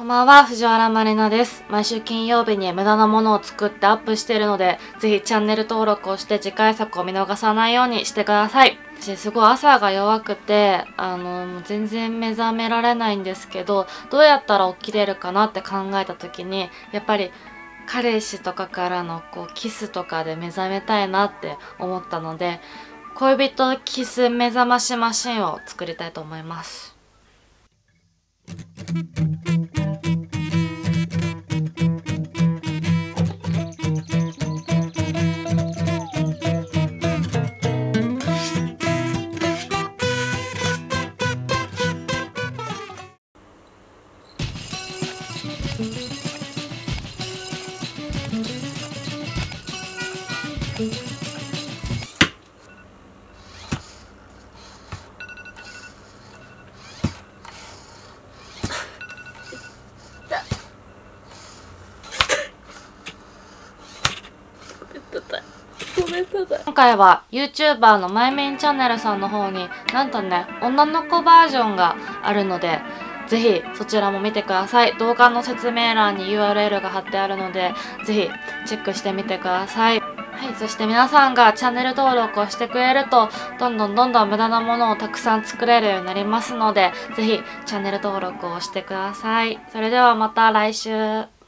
こんばんは、藤原まりなです。毎週金曜日に無駄なものを作ってアップしているので、ぜひチャンネル登録をして次回作を見逃さないようにしてください。私すごい朝が弱くて、全然目覚められないんですけど、どうやったら起きれるかなって考えた時に、やっぱり彼氏とかからのキスとかで目覚めたいなって思ったので、恋人キス目覚ましマシンを作りたいと思います。今回は YouTuber のマイメインチャンネルさんの方になんとね、女の子バージョンがあるので、ぜひそちらも見てください。動画の説明欄に URL が貼ってあるので、ぜひチェックしてみてください。はい、そして皆さんがチャンネル登録をしてくれると、どんどん無駄なものをたくさん作れるようになりますので、ぜひチャンネル登録をしてください。それではまた来週。